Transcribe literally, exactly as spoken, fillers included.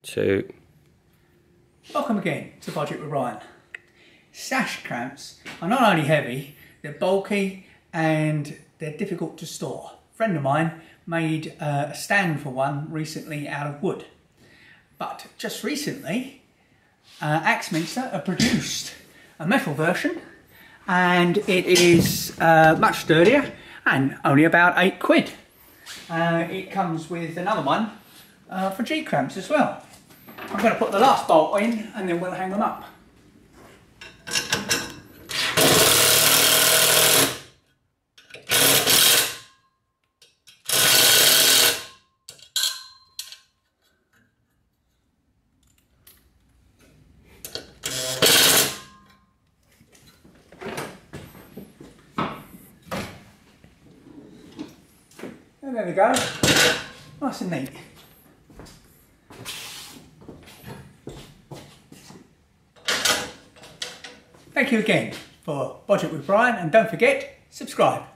two. Welcome again to Bodge with Brian. Sash clamps are not only heavy, they're bulky and they're difficult to store. A friend of mine made uh, a stand for one recently out of wood. But just recently, uh, Axminster have produced a metal version, and it is uh, much sturdier and only about eight quid. Uh, it comes with another one uh, for G clamps as well. I'm going to put the last bolt in and then we'll hang them up. And there we go, nice and neat. Thank you again for Bodge with Brian, and don't forget, subscribe.